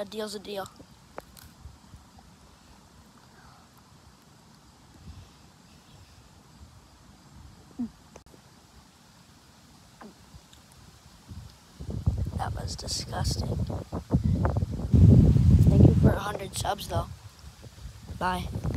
A deal's a deal. That was disgusting. Thank you for 100 subs, though. Bye.